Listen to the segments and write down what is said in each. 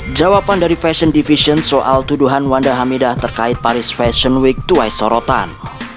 Jawaban dari Fashion Division soal tuduhan Wanda Hamidah terkait Paris Fashion Week tuai sorotan.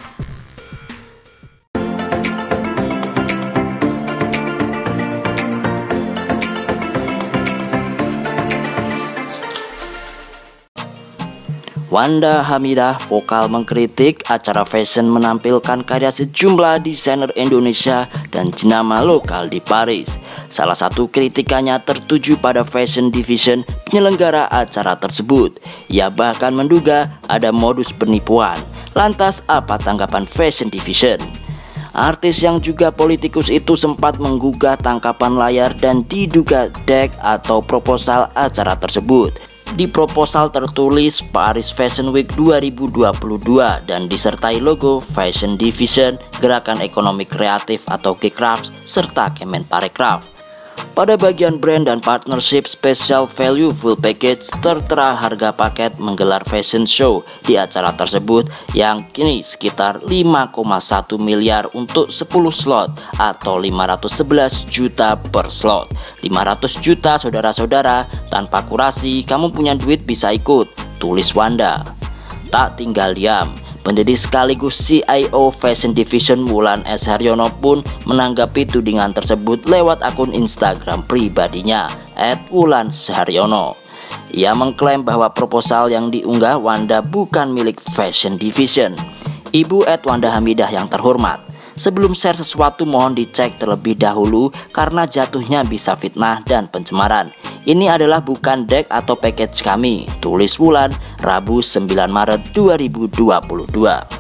Wanda Hamidah vokal mengkritik acara fashion menampilkan karya sejumlah desainer Indonesia dan jenama lokal di Paris. Salah satu kritikannya tertuju pada Fashion Division penyelenggara acara tersebut. Ia bahkan menduga ada modus penipuan. Lantas apa tanggapan Fashion Division? Artis yang juga politikus itu sempat menggugah tangkapan layar dan diduga deck atau proposal acara tersebut. Di proposal tertulis Paris Fashion Week 2022 dan disertai logo Fashion Division, Gerakan Ekonomi Kreatif atau Gcraft, serta Kemenparekraf. Pada bagian brand dan partnership special value full package tertera harga paket menggelar fashion show di acara tersebut yang kini sekitar 5,1 miliar untuk 10 slot atau 511 juta per slot. 500 juta saudara-saudara, tanpa kurasi kamu punya duit bisa ikut, tulis Wanda. Tak tinggal diam, pendiri sekaligus CIO Fashion Division Wulan S. Haryono pun menanggapi tudingan tersebut lewat akun Instagram pribadinya @wulan_haryono. Ia mengklaim bahwa proposal yang diunggah Wanda bukan milik Fashion Division. Ibu Wanda Hamidah yang terhormat, sebelum share sesuatu mohon dicek terlebih dahulu karena jatuhnya bisa fitnah dan pencemaran. Ini adalah bukan deck atau package kami, tulis Wulan Rabu 9 Maret 2022.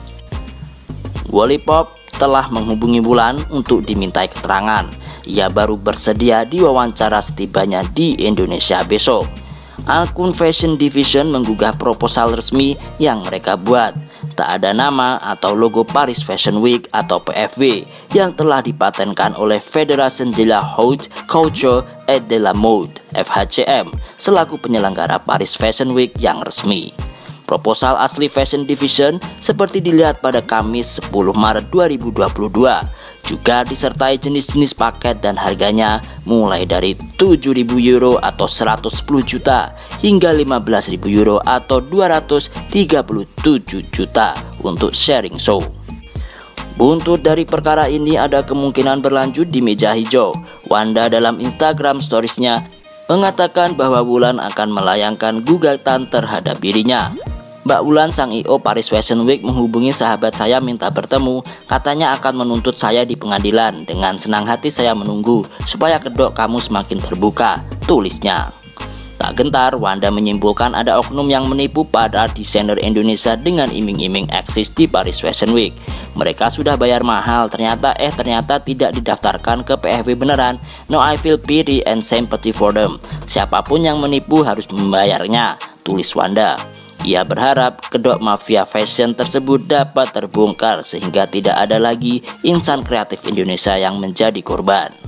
Wallipop telah menghubungi Wulan untuk dimintai keterangan. Ia baru bersedia diwawancara setibanya di Indonesia besok. Akun Fashion Division menggugah proposal resmi yang mereka buat. Tak ada nama atau logo Paris Fashion Week atau PFW yang telah dipatenkan oleh Fédération de la Haute Couture et de la Mode (FHCM) selaku penyelenggara Paris Fashion Week yang resmi. Proposal asli Fashion Division seperti dilihat pada Kamis 10 Maret 2022 juga disertai jenis-jenis paket dan harganya mulai dari 7.000 euro atau 110 juta hingga 15.000 euro atau 237 juta untuk sharing show. Buntut dari perkara ini ada kemungkinan berlanjut di meja hijau. Wanda dalam Instagram storiesnya mengatakan bahwa Wulan akan melayangkan gugatan terhadap dirinya. Mbak Wulan, sang I.O Paris Fashion Week, menghubungi sahabat saya minta bertemu. Katanya akan menuntut saya di pengadilan. Dengan senang hati saya menunggu supaya kedok kamu semakin terbuka, tulisnya. Tak gentar, Wanda menyimpulkan ada oknum yang menipu para desainer Indonesia dengan iming-iming eksis di Paris Fashion Week. Mereka sudah bayar mahal, ternyata tidak didaftarkan ke PFW beneran. No, I feel pity and sympathy for them. Siapapun yang menipu harus membayarnya, tulis Wanda. Ia berharap kedok mafia fashion tersebut dapat terbongkar sehingga tidak ada lagi insan kreatif Indonesia yang menjadi korban.